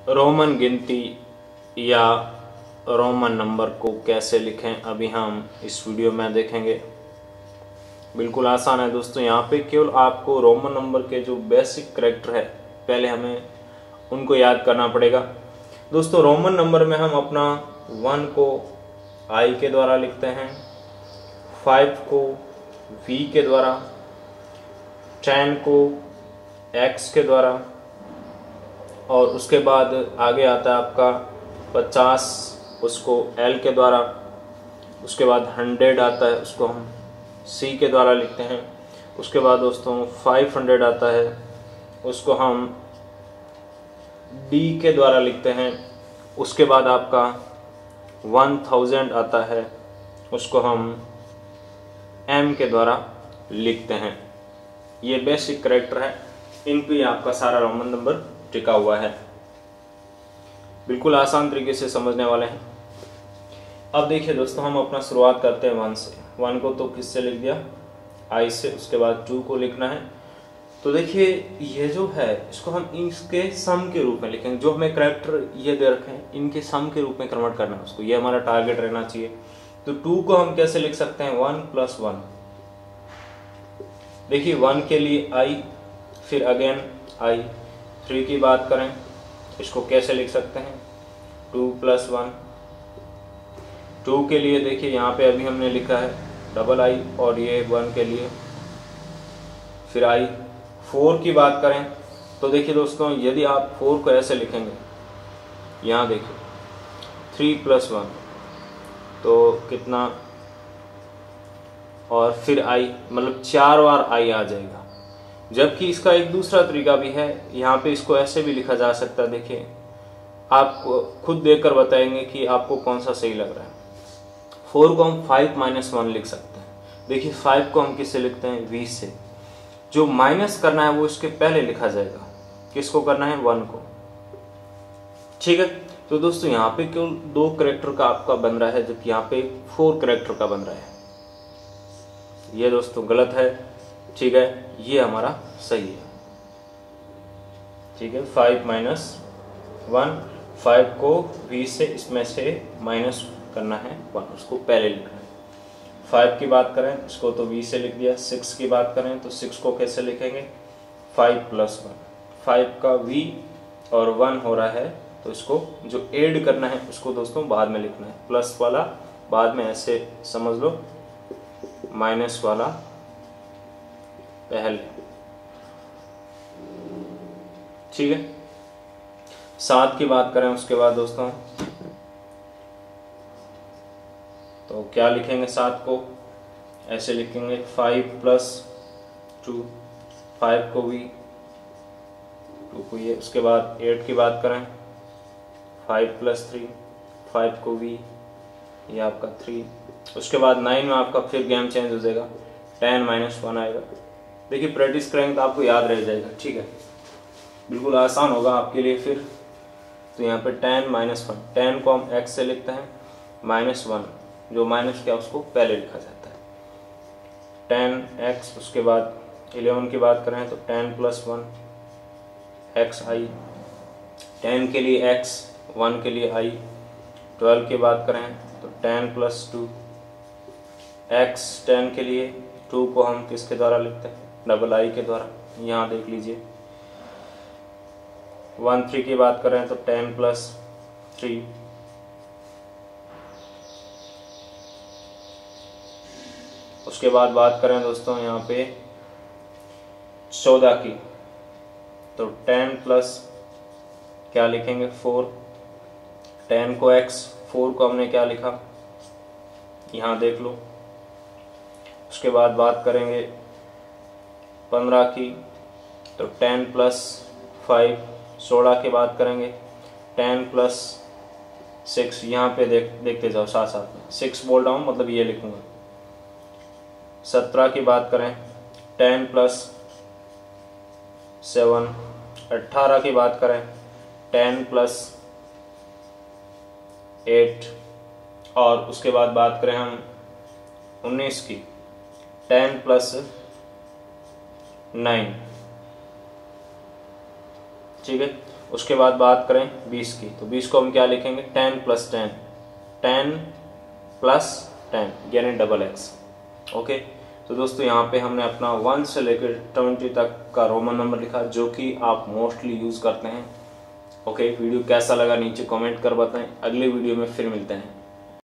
Roman गिनती या Roman number को कैसे लिखें अभी हम इस वीडियो में देखेंगे। बिल्कुल आसान है दोस्तों। यहाँ पे केवल आपको रोमन नंबर के जो बेसिक कैरेक्टर है पहले हमें उनको याद करना पड़ेगा। दोस्तों रोमन नंबर में हम अपना 1 को आई के द्वारा लिखते हैं, 5 को वी के द्वारा, 10 को एक्स के द्वारा, और उसके बाद आगे आता है आपका 50 उसको एल के द्वारा, उसके बाद 100 आता है उसको हम सी के द्वारा लिखते हैं, उसके बाद दोस्तों 500 आता है उसको हम डी के द्वारा लिखते हैं, उसके बाद आपका 1000 आता है उसको हम एम के द्वारा लिखते हैं। ये बेसिक कैरेक्टर है, इन पे आपका सारा रोमन नंबर टिका हुआ है। बिल्कुल आसान तरीके से समझने वाले हैं। अब देखिए दोस्तों, हम अपना शुरुआत करते हैं 1 से। 1 को तो किससे लिख दिया, आई से। उसके बाद 2 को लिखना है। तो देखिए ये जो है इसको हम इनके सम के रूप में लिखेंगे। जो हमें कैरेक्टर ये दे रखे हैं इनके सम के रूप में कन्वर्ट करना है उसको, ये हमारा टारगेट रहना चाहिए। तो 2 को हम कैसे लिख सकते हैं, 1 + 1। देखिए 1 के लिए आई, फिर अगेन आई। 3 की बात करें इसको कैसे लिख सकते हैं, 2 + 1। 2 के लिए देखिए यहाँ पे अभी हमने लिखा है डबल आई, और ये 1 के लिए फिर आई। 4 की बात करें तो देखिए दोस्तों, यदि आप 4 को ऐसे लिखेंगे, यहाँ देखिए 3 + 1 तो कितना, और फिर आई, मतलब 4 बार आई आ जाएगा। जबकि इसका एक दूसरा तरीका भी है, यहाँ पे इसको ऐसे भी लिखा जा सकता है। देखिए आप खुद देखकर बताएंगे कि आपको कौन सा सही लग रहा है। 4 को हम 5 - 1 लिख सकते हैं। देखिए 5 को हम किससे लिखते हैं, वी से। जो माइनस करना है वो इसके पहले लिखा जाएगा। किसको करना है, 1 को। ठीक है। तो दोस्तों यहाँ पे केवल 2 कैरेक्टर का आपका बन रहा है, जबकि यहाँ पे 4 कैरेक्टर का बन रहा है। ये दोस्तों गलत है। ठीक है, ये हमारा सही है। ठीक है, 5 - 1। 5 को वी से इसमें से माइनस करना है 1, उसको पहले लिखना है। 5 की बात करें इसको तो वी से लिख दिया। 6 की बात करें तो 6 को कैसे लिखेंगे, 5 + 1। 5 का वी और 1 हो रहा है, तो इसको जो ऐड करना है उसको दोस्तों बाद में लिखना है। प्लस वाला बाद में ऐसे समझ लो, माइनस वाला पहले। ठीक है। 7 की बात करें उसके बाद दोस्तों तो क्या लिखेंगे, 7 को ऐसे लिखेंगे 5 + 2। 5 को भी, 2 को ये। उसके बाद 8 की बात करें 5 + 3। 5 को भी, ये आपका 3। उसके बाद 9 में आपका फिर गेम चेंज हो जाएगा, 10 - 1 आएगा। देखिए प्रैक्टिस करेंगे तो आपको याद रह जाएगा। ठीक है, बिल्कुल आसान होगा आपके लिए फिर। तो यहाँ पे 10 - 1। 10 को हम x से लिखते हैं, -1 जो माइनस क्या उसको पहले लिखा जाता है, 10x। उसके बाद 11 की बात करें तो 10 + 1 x आई। 10 के लिए x, 1 के लिए i। 12 की बात करें तो 10 + 2 x। 10 के लिए 2 को हम किसके द्वारा लिखते हैं, डबल आई के द्वारा। यहाँ देख लीजिए 13 की बात करें तो 10 + 3। उसके बाद बात करें दोस्तों यहाँ पे 14 की, तो 10 + क्या लिखेंगे, 4। 10 को x, 4 को हमने क्या लिखा, यहाँ देख लो। उसके बाद बात करेंगे 15 की, तो 10 + 5। 16 की बात करेंगे 10 + 6। यहाँ पे देखते जाओ साथ साथ में, 6 बोल रहा हूँ मतलब ये लिखूंगा। 17 की बात करें 10 + 7। 18 की बात करें 10 + 8। और उसके बाद बात करें हम 19 की, 10 + 9। ठीक है। उसके बाद बात करें 20 की, तो 20 को हम क्या लिखेंगे, 10 + 10, 10 + 10 यानी XX। ओके, तो दोस्तों यहाँ पे हमने अपना 1 से लेकर 20 तक का रोमन नंबर लिखा जो कि आप मोस्टली यूज़ करते हैं। ओके, वीडियो कैसा लगा नीचे कमेंट कर बताएं। अगले वीडियो में फिर मिलते हैं।